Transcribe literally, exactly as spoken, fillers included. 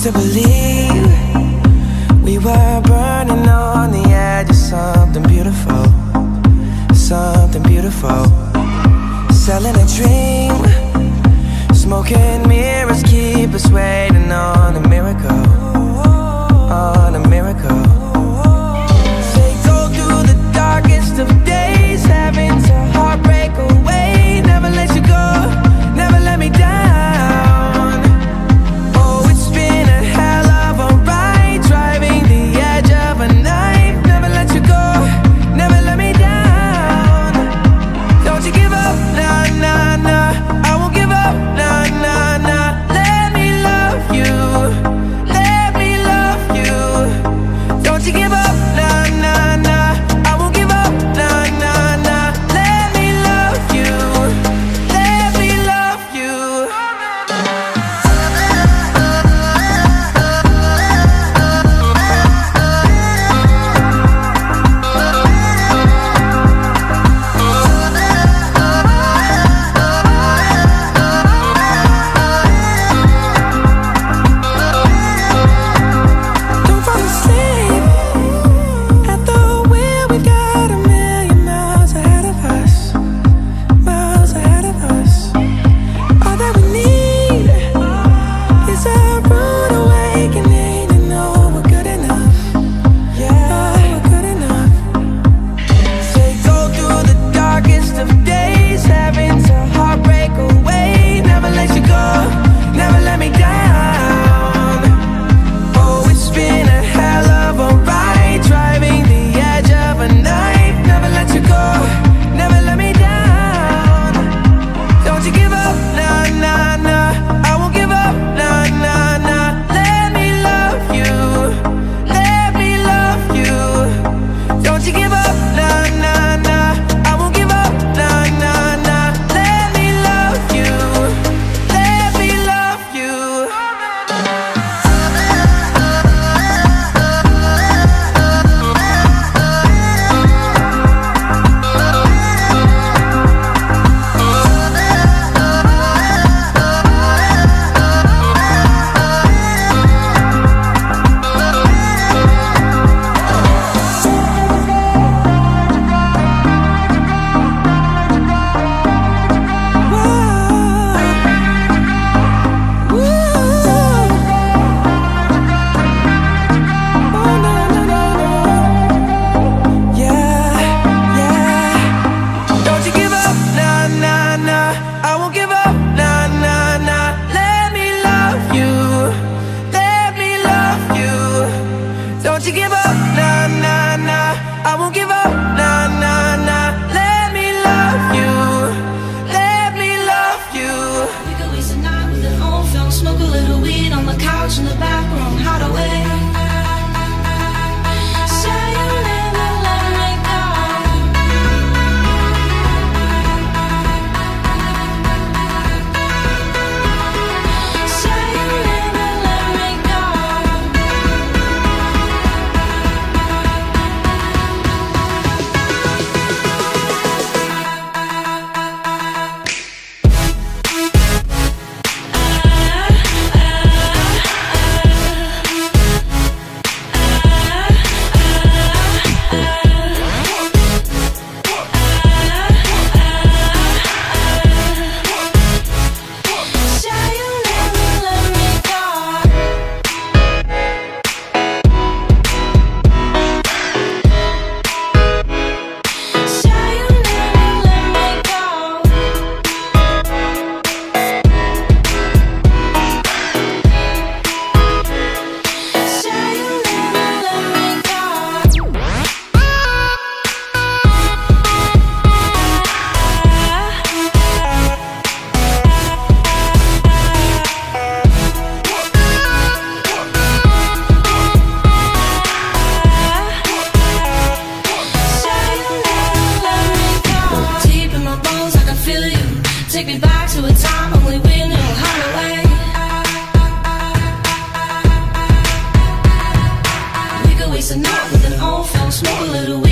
to believe we were burning on the edge of something beautiful, something beautiful. Selling a dream, smoking mirrors keep us waiting on a miracle, on a miracle. They go through the darkest of days, having to heartbreak away. Never let you go, never let me down. Oh, it's been a hell of a ride, driving the edge of a knife. Never let you go, never let me down. Don't you give up, nah, nah, nah. I won't give up, nah, nah, nah. Let me love you, let me love you. Don't you give up, nah, nah, nah. I won't give up, nah, nah, nah. Let me love you, let me love you. Don't fall asleep at the wheel. We've got a million miles ahead of us, miles ahead of us. All that we need is a rude awakening to know we're good enough. Yeah, we're good enough. They go through the darkest of days, having to heartbreak away. Never let you go, never let me down. Oh, it's been a hell of a ride, driving the edge of a knife. Never let you go, never let me down. Don't you give up, nah, nah, nah. I won't give up, nah, nah, nah. Let me love you, let me love you. Don't you give up, nah, nah, nah. I won't give up, nah, nah, nah. Let me love you, let me love you. Don't you give up, nah, nah, nah. I won't give up, nah, nah, nah. Let me love you, let me love you. We could waste a night with an old film, smoke a little weed on the couch in the back room, hideaway. Say you'll never let me go. Say you'll never let me go. Take me back to a time only we knew how to wait. We could waste a night with an old film, smoke a little weed.